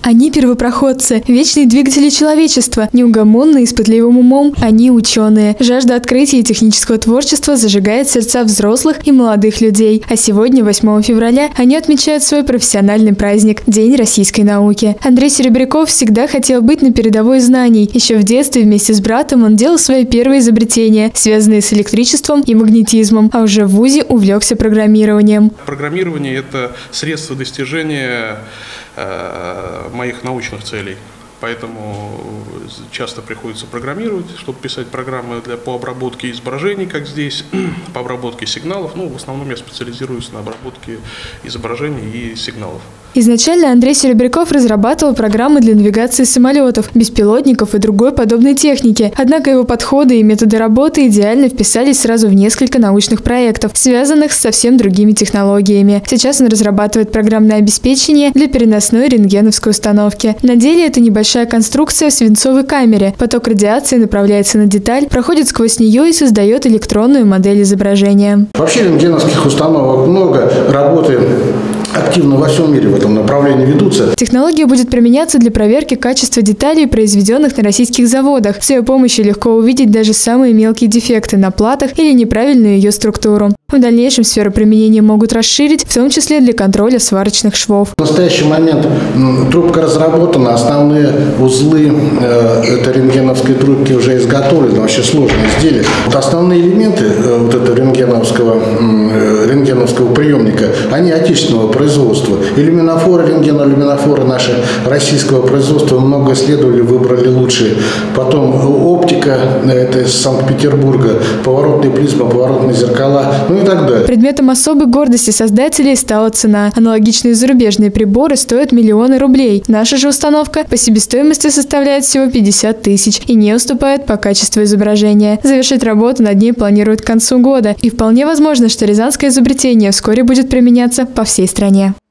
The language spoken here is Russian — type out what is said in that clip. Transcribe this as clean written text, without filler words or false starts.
Они первопроходцы, вечные двигатели человечества, неугомонные, с пытливым умом. Они ученые. Жажда открытия и технического творчества зажигает сердца взрослых и молодых людей. А сегодня, 8 февраля, они отмечают свой профессиональный праздник – День российской науки. Андрей Серебряков всегда хотел быть на передовой знаний. Еще в детстве вместе с братом он делал свои первые изобретения, связанные с электричеством и магнетизмом, а уже в вузе увлекся программированием. Программирование – это средство достижения моих научных целей. Поэтому часто приходится программировать, чтобы писать программы по обработке изображений, как здесь, по обработке сигналов. В основном я специализируюсь на обработке изображений и сигналов. Изначально Андрей Серебряков разрабатывал программы для навигации самолетов, беспилотников и другой подобной техники. Однако его подходы и методы работы идеально вписались сразу в несколько научных проектов, связанных с совсем другими технологиями. Сейчас он разрабатывает программное обеспечение для переносной рентгеновской установки. На деле это небольшая конструкция в свинцовой камере. Поток радиации направляется на деталь, проходит сквозь нее и создает электронную модель изображения. Вообще рентгеновских установок много, работы активно во всем мире в этом направлении ведутся. Технология будет применяться для проверки качества деталей, произведенных на российских заводах. С ее помощью легко увидеть даже самые мелкие дефекты на платах или неправильную ее структуру. В дальнейшем сферу применения могут расширить, в том числе для контроля сварочных швов. В настоящий момент трубка разработана, основные узлы этой рентгеновской трубки уже изготовлены, вообще сложные изделия. Основные элементы этого рентгеновского приемника, они отечественного производства. Иллюминофоры, рентгенолюминофоры наши российского производства много исследовали, выбрали лучшие. Потом оптика, это из Санкт-Петербурга, поворотные призмы, поворотные зеркала, и так далее. Предметом особой гордости создателей стала цена. Аналогичные зарубежные приборы стоят миллионы рублей. Наша же установка по себестоимости составляет всего 50 тысяч и не уступает по качеству изображения. Завершить работу над ней планируют к концу года. И вполне возможно, что рязанское изобретение вскоре будет применяться по всей стране.